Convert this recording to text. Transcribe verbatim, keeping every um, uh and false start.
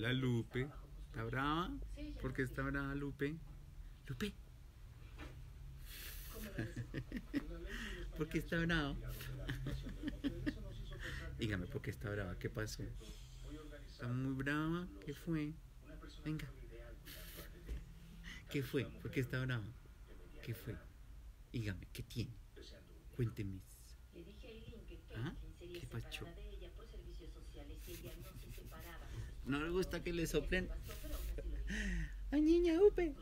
Hola, Lupe. ¿Está brava? ¿Por qué está brava, Lupe? Lupe. ¿Por qué está brava? Dígame, ¿por qué está brava? ¿Qué pasó? ¿Está muy brava? ¿Qué fue? Venga. ¿Qué fue? ¿Por qué está brava? ¿Qué fue? Dígame, ¿qué tiene? Cuénteme. ¿Ah? ¿Qué pacho? ¿No le gusta que le soplen? ¡Ay, niña, Upe!